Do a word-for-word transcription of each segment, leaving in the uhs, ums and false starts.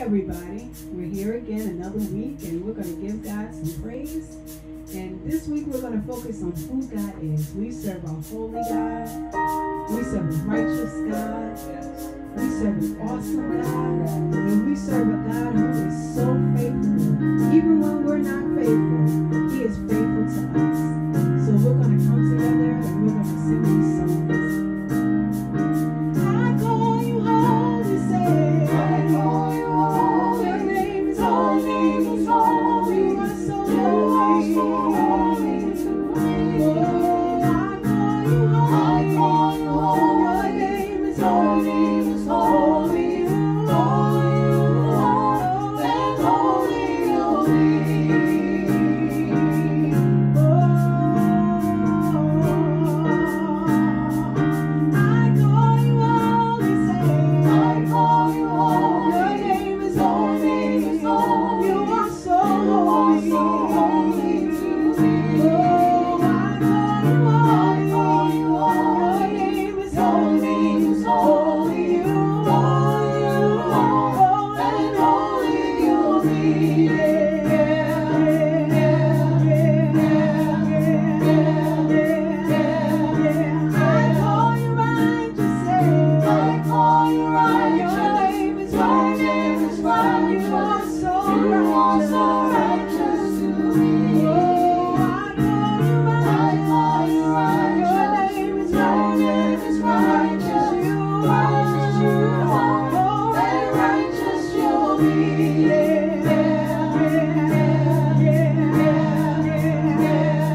everybody. We're here again another week, and we're going to give God some praise. And this week we're going to focus on who God is. We serve a holy God. We serve a righteous God. We serve an awesome God. And we serve a God who is so faithful. Even when we're not faithful, He is faithful to us. So we're going to come together and we're going to sing these songs. I call you holy, say. I call you holy. Your name is holy. Your name is holy. You are so holy. You are so holy to me. Oh, I call you holy. I call you holy. Your name is holy. Your name is holy. Holy you are, and holy you'll be. Oh, I call you holy, say. I call you holy. Your name is holy. Your name is holy. You are so holy. You are so holy to me. Oh, I call you holy. I call you holy. Your name is holy. Your name is holy. You are, you are, and holy you'll be. Yeah, yeah, yeah, yeah, yeah. I call you righteous, say. I call you righteous. Your name is right. Your name is right. You are so righteous. You are so righteous to me. Oh, I call you righteous. I call you righteous. Your name is right. Your name is righteous. You righteous you are, and righteous you'll be. Yeah, yeah, yeah, yeah,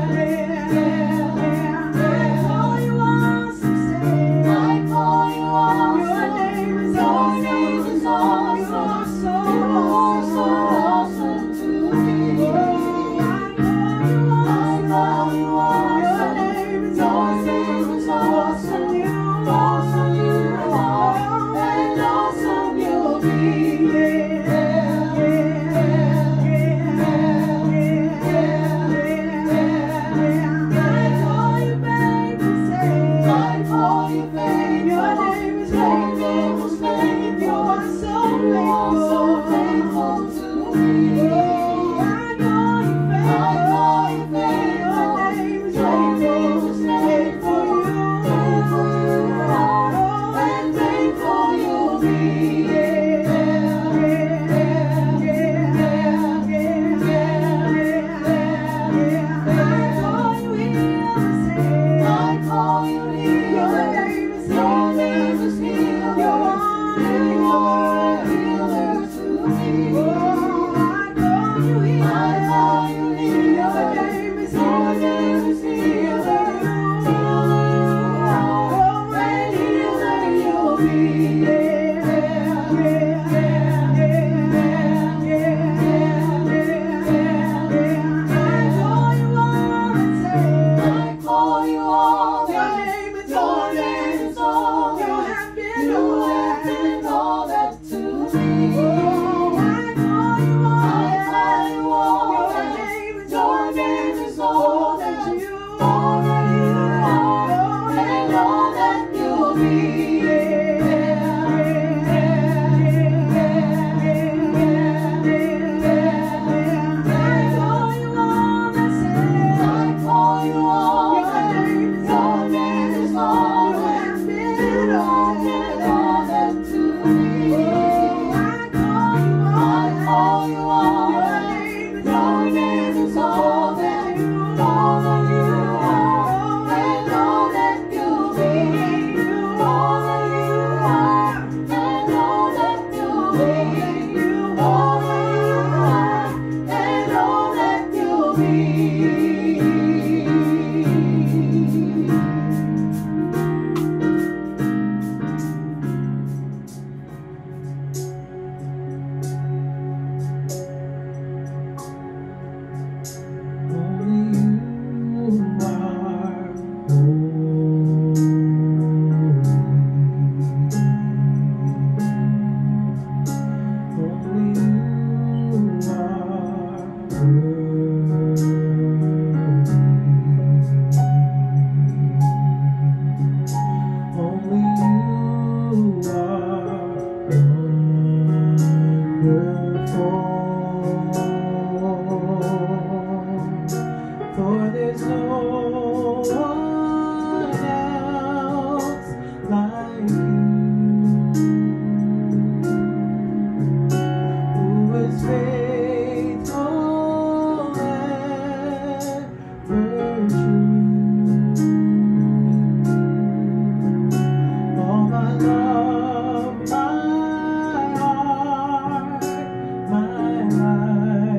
yeah. I call you awesome, say. I call you awesome. Your name is awesome. Your name is awesome. You are so awesome, so awesome to me. Oh, I call you awesome. Your name is awesome. Your name is awesome. You awesome you are, and awesome you'll be. Yeah, yeah, yeah, yeah. I call you faithful, say. I call you faithful. Your name is faithful. Your name is faithful. You are so faithful. So faithful to me. Oh, I call you faithful. I call you faithful. Your name is faithful. Faithful you are, and faithful you'll be. Yeah, yeah, For there's no one else like you, who is faithful and true. All my love, my heart, my life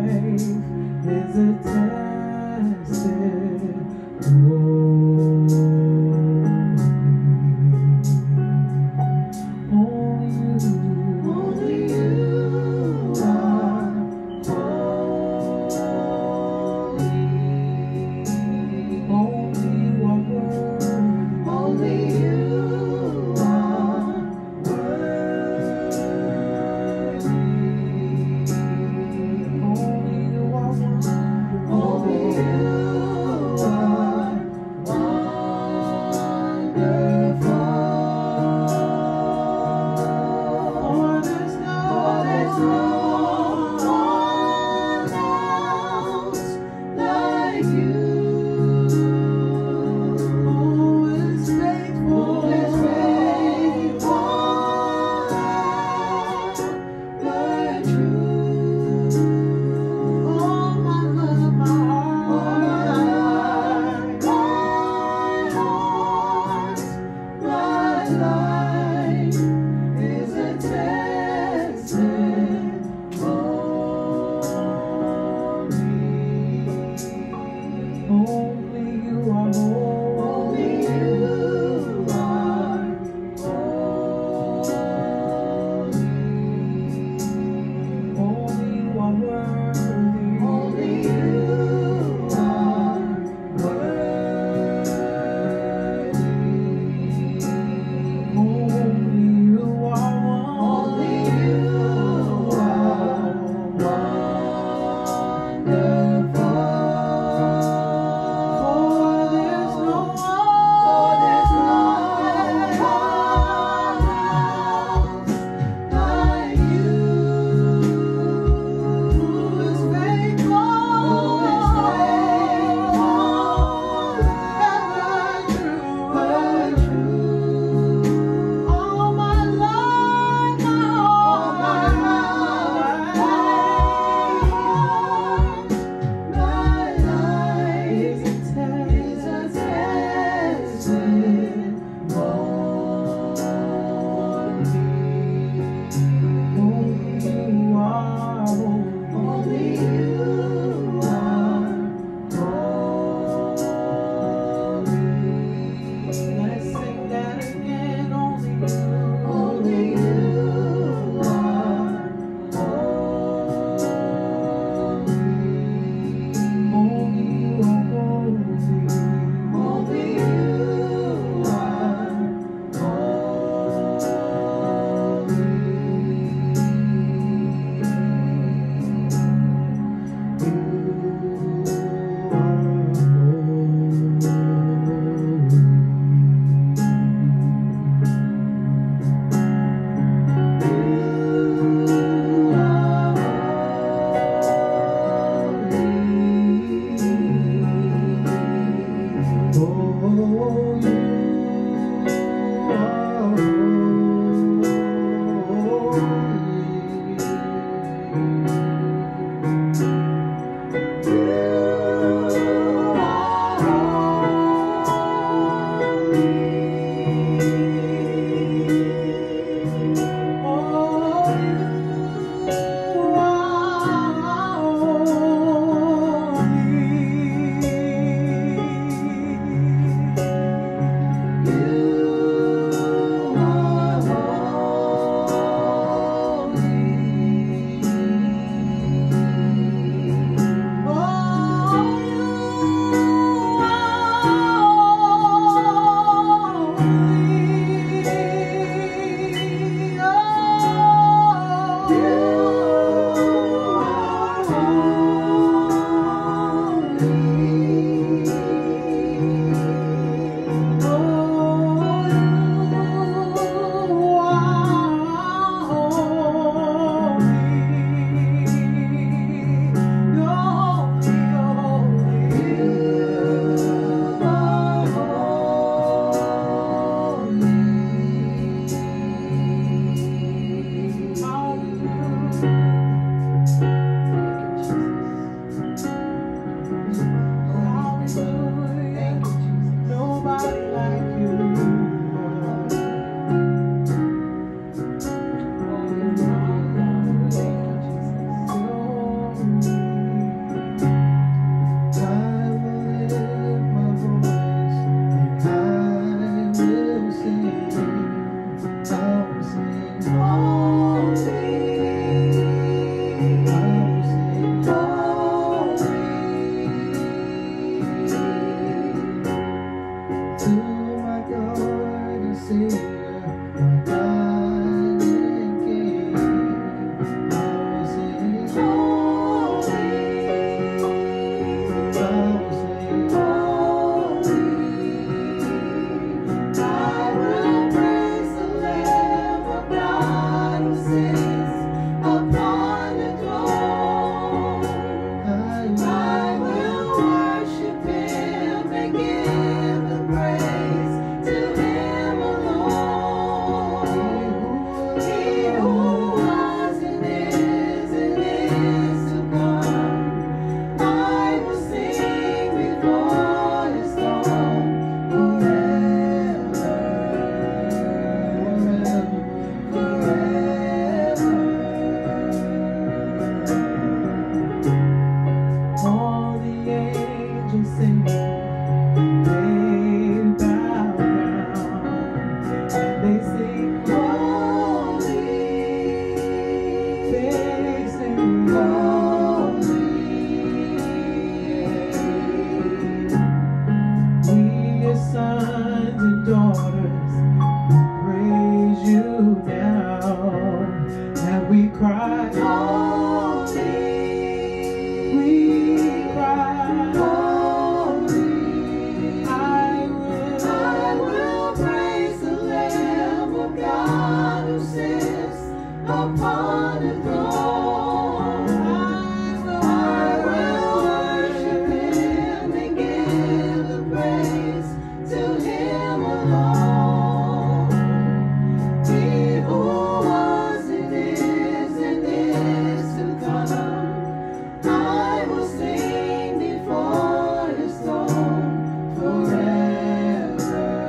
cry, holy. We cry, holy. I will, I will praise the Lamb of God who sits upon the throne. I will worship Him and give the praise to Him alone. He who was and is and is to come, I will sing before His throne forever,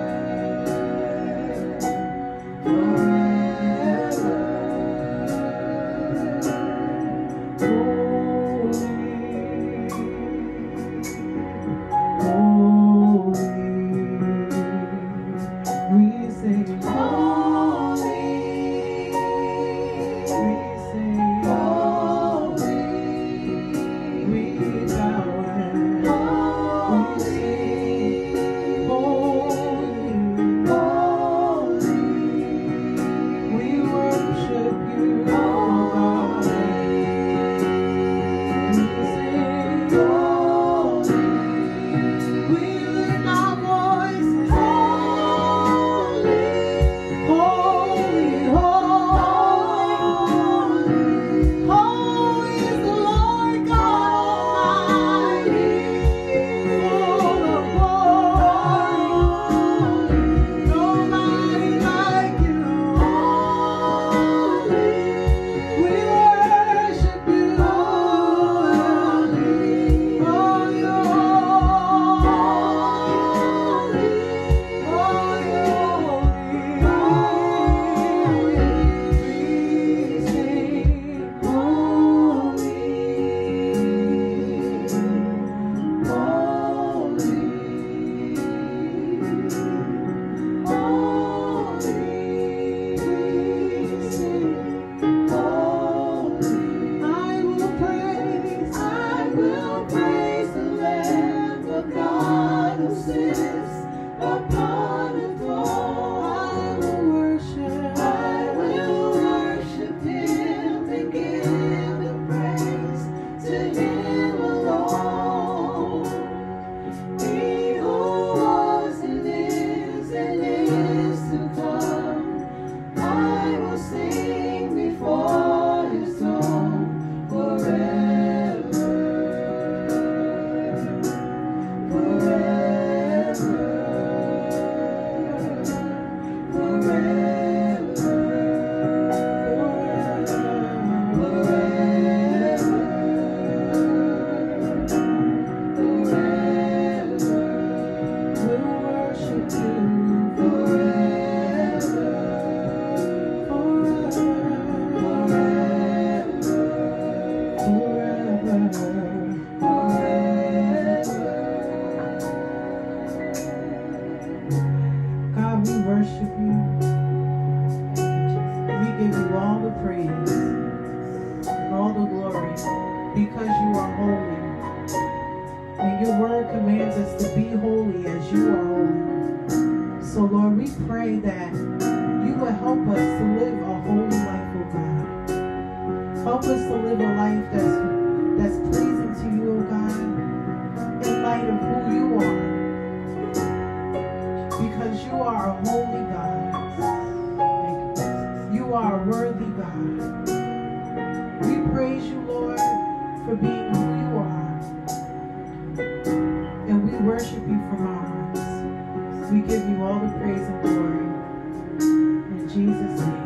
forever. We give you all the praise and glory. In Jesus' name.